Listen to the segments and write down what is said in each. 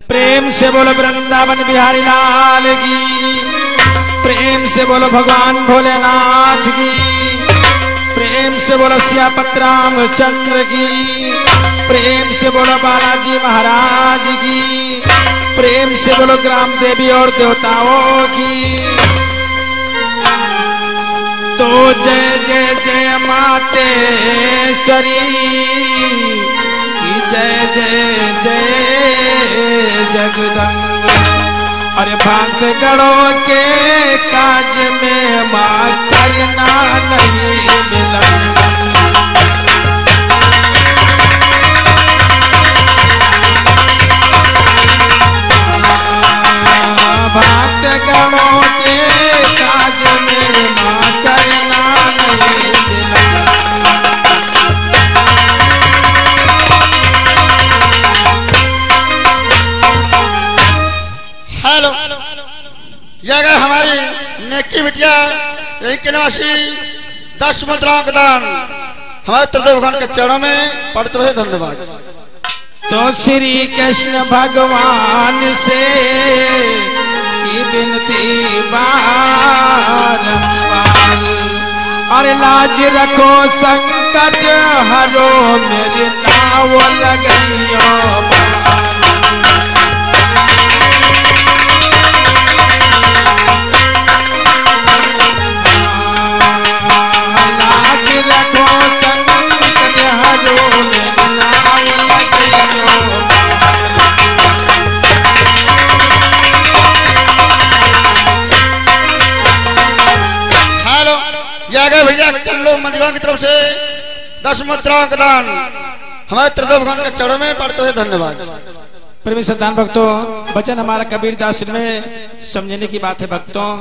प्रेम से बोलो वृंदावन बिहारी लाल की, प्रेम से बोलो भगवान भोलेनाथ की, प्रेम से बोलो सियापत रामचंद्र की, प्रेम से बोलो बालाजी महाराज की, प्रेम से बोलो ग्राम देवी और देवताओं की। तो जय जय जय मातेश्वरी की, जय जय जय जगदम्बा। अरे भक्त गणों के काज में मां करना नहीं विलंब। भक्त गणों के काज में मां करना नहीं विलंब। हेलो, यह गए हमारी नेकी बिटिया यही के निवासी 10 मुद्राओं का दान हमारे त्रिदेव भगवान के चरणों में पढ़ते रहे। धन्यवाद। तो श्री कृष्ण भगवान से की विनती बारंबार, और लाज रखो संकट हरो मेरी नाव लगइयो बार। भैया कल्लो मंदिरों की तरफ से 10 मुद्राओं का दान हमारे त्रिदेव भगवान के चरणों में पढ़ते हुए। धन्यवाद। प्रेमी संतान भक्तों, वचन हमारा कबीर दास में समझने की बात है भक्तों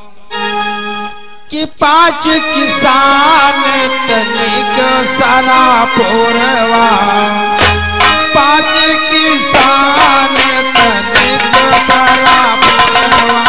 कि 5 किसान तनिक सारा पोरवा, 5 किसान तनिक सारा पोरवा।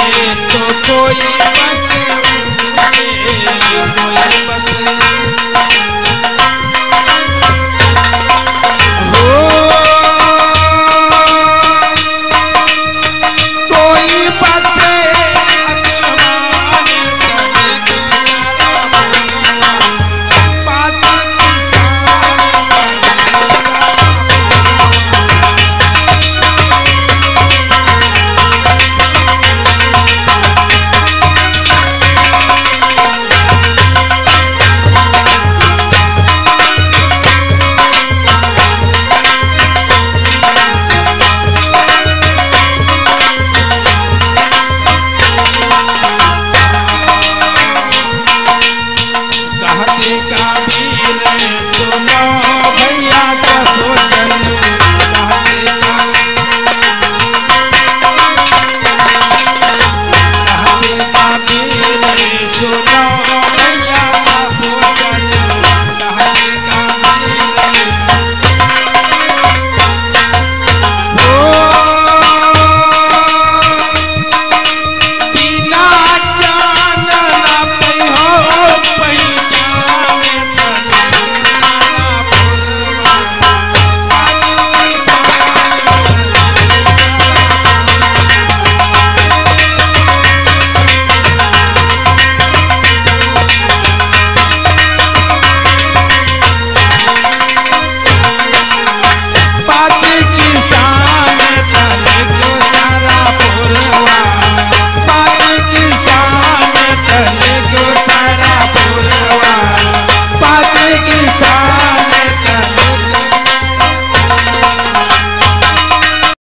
तो कोई बस